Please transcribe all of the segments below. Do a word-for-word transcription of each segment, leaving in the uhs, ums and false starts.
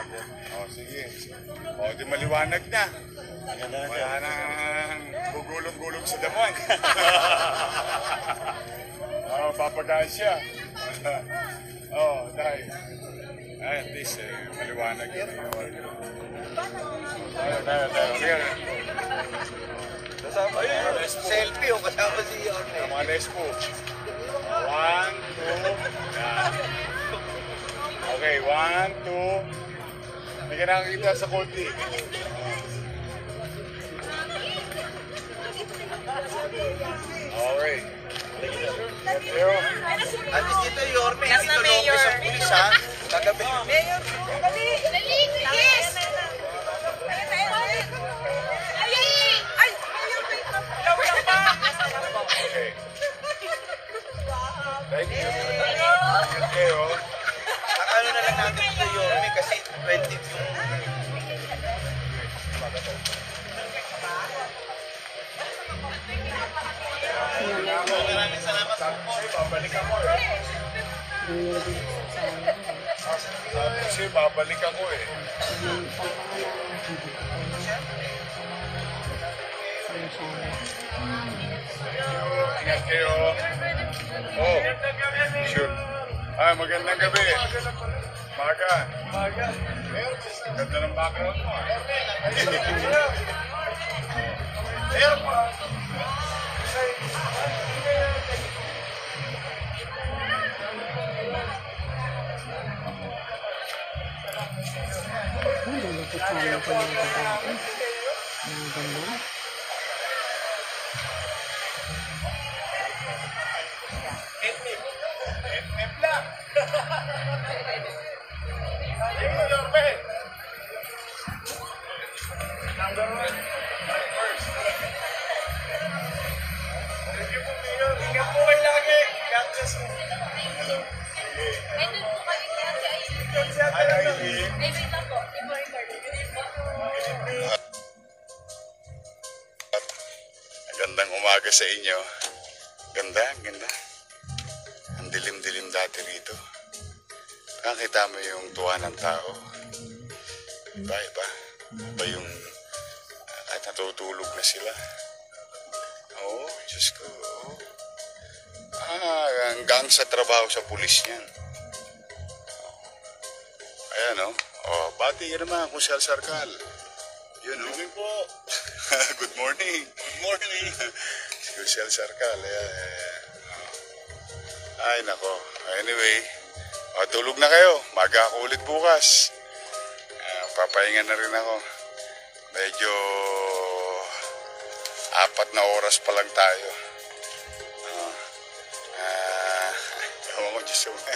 O, sige. O, di maliwanag na. Wala nang gugulong-gulong sa damon. O, papagaan siya. O, dahil. Ay, at least, eh, maliwanag yun. Tayo, tayo, tayo. Kasama yun. Selfie o kasama si Yorme. Mga lespo. One, two. Yan. Okay, one, two. Hindi ka nakakita sa konti. Okay. Pero, At least dito Yorme, hindi to longis ang pulis ha. Kagabi. Mayor, dali! Dali! Yes! Ay! Ay! Lawang pa! okay. Thank you. Ingat kayo. Ang ano na lang natin dito Yorme kasi twenty yung... Maraming salamat sa support. Babalik ako eh. Kasi babalik ako eh. Ingat kayo. Oh, sure. Ah, magandang gabi. Maga. Maga. Ganda ng background mo. Airport. Ang lulupit sa mga pangyayataan. Ang ganda. Ingat po kayo lagi. God bless mo. Nandun po kami kaya si Aileen. Hi, Ivy. Ay, wait lang po. Di mo record. Magandang umaga sa inyo. Ganda, ganda. Ang dilim-dilim dati rito. Nakakita mo yung tuwa ng tao. Iba, iba. Iba yung uh, kahit natutulog na sila. Oo, oh, Diyos ko. Oh. Ah, hanggang sa trabaho sa pulis niyan. Oh. Ayan, oh. Oh, bati ka naman kung Sal Sarkal. Yun, oh. Good morning po. Good morning. Good morning. Si Sal Sarkal. Ayan, ayan. Ay, nako. Anyway, oh, tulog na kayo. Maga ako ulit bukas. Uh, papahinga na rin ako. Medyo apat na oras pa lang tayo. Uh, uh, ewan ko, Diyos mo.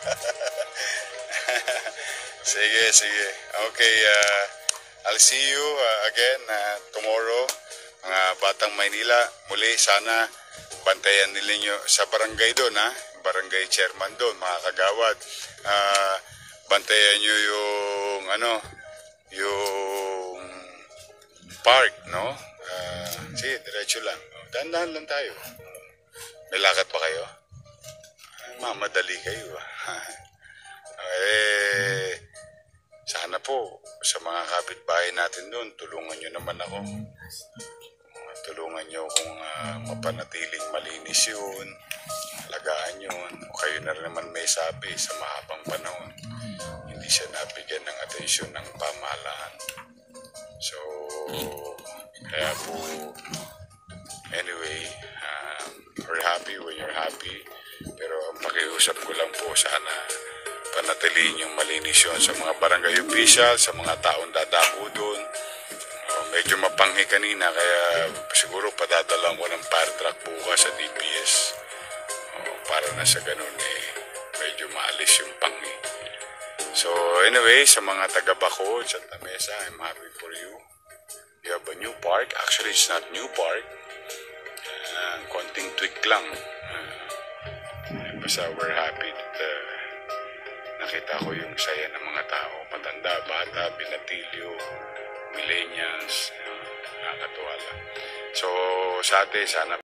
Sige, sige. Okay, uh, I'll see you uh, again uh, tomorrow. Mga Batang Maynila, muli sana bantayan ninyo sa barangay doon, ha? Barangay chairman doon, mga kagawad. Uh, bantayan nyo yung, ano, yung park, no? Uh, sige, diretso lang. Dahan-dahan lang tayo. May lakad pa kayo? Mamadali kayo, ha? Eh, sana po, sa mga kapitbahay natin doon, tulungan nyo naman ako. Tulungan nyo kung uh, mapanatiling malinis yun, alagaan yun. O kayo na rin naman may sabi sa mahabang panahon, hindi siya nabigyan ng atensyon ng pamahalaan. So, kaya po, anyway, um, we're happy when you're happy. Pero ang pakiusap ko lang po, sana panatilihin yung malinis yun sa mga barangay official, sa mga taong dadako doon. Uh, medyo mapanghi kanina, kaya siguro padadalang ko ng fire truck bukas sa D P S. Uh, para na sa ganun eh, medyo maalis yung panghi. So anyway, sa mga taga-Baco, Santa Mesa, I'm happy for you. You have a new park. Actually, it's not new park. Uh, konting tweak lang. Uh, basta we're happy that uh, nakita ko yung saya ng mga tao. Matanda, bata, binatilyo, millennials. Uh, nakakatuwa lang. So sa atin, sana